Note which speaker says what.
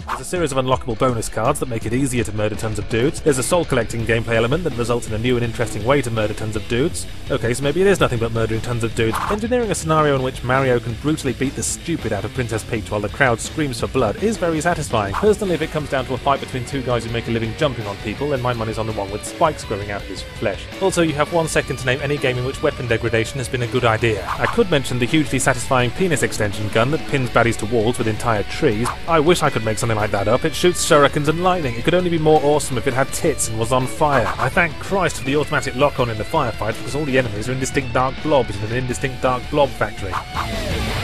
Speaker 1: There's a series of unlockable bonus cards that make it easier to murder tons of dudes. There's a soul collecting gameplay element that results in a new and interesting way to murder tons of dudes. Okay, so maybe it is nothing but murdering tons of dudes. Engineering a scenario in which Mario can brutally beat the stupid out of Princess Peach while the crowd screams for blood is very satisfying. Personally, if it comes down to a fight between two guys who make a living jumping on people, then my money's on the one with spikes growing out of his flesh. Also, you have 1 second to name any game in which weapon degradation has been a good idea. I could mention the hugely satisfying penis extension gun that pins baddies to walls with entire trees. I wish I could make something like that up. It shoots shurikens and lightning. It could only be more awesome if it had tits and was on fire. I thank Christ for the automatic lock-on in the firefight because all the enemies are indistinct dark blobs in an indistinct dark blob factory.